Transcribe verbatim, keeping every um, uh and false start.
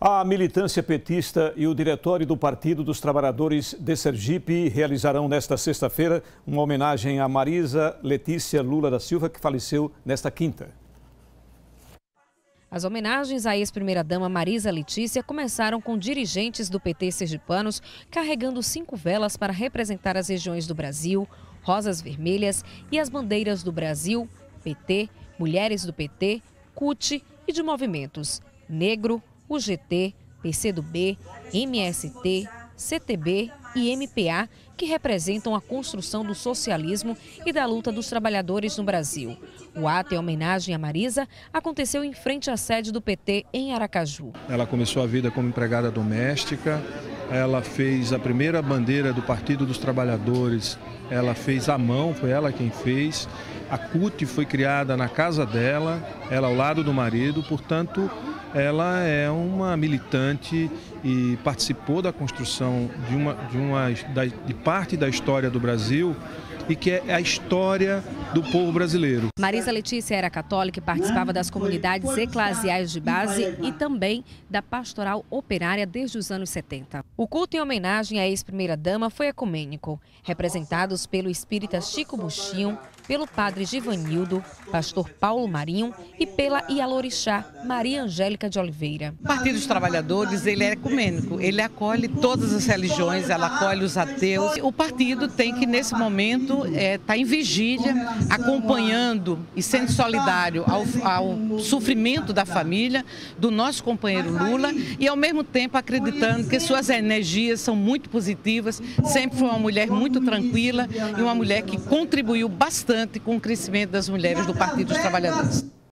A militância petista e o diretório do Partido dos Trabalhadores de Sergipe realizarão nesta sexta-feira uma homenagem a Marisa Letícia Lula da Silva, que faleceu nesta quinta. As homenagens à ex-primeira-dama Marisa Letícia começaram com dirigentes do P T sergipanos carregando cinco velas para representar as regiões do Brasil, rosas vermelhas e as bandeiras do Brasil, P T, Mulheres do P T, C U T e de movimentos Negro, U G T, P C do B, M S T, C T B e M P A, que representam a construção do socialismo e da luta dos trabalhadores no Brasil. O ato em homenagem a Marisa aconteceu em frente à sede do P T em Aracaju. Ela começou a vida como empregada doméstica, ela fez a primeira bandeira do Partido dos Trabalhadores, ela fez à mão, foi ela quem fez. A C U T foi criada na casa dela, ela ao lado do marido, portanto, ela é uma militante e participou da construção de, uma, de, uma, de parte da história do Brasil e que é a história do povo brasileiro. Marisa Letícia era católica e participava das comunidades eclesiais de base e também da pastoral operária desde os anos setenta. O culto em homenagem à ex-primeira-dama foi ecumênico, representados pelo espírita Chico Buchinho, pelo padre Givanildo, pastor Paulo Marinho e pela Ialorixá Maria Angélica de Oliveira. O Partido dos Trabalhadores ele é ecumênico, ele acolhe todas as religiões, ela acolhe os ateus. O partido tem que, nesse momento, estar é, tá em vigília, acompanhando e sendo solidário ao, ao sofrimento da família, do nosso companheiro Lula e, ao mesmo tempo, acreditando que suas energias são muito positivas. Sempre foi uma mulher muito tranquila e uma mulher que contribuiu bastante com o crescimento das mulheres do Partido dos Trabalhadores.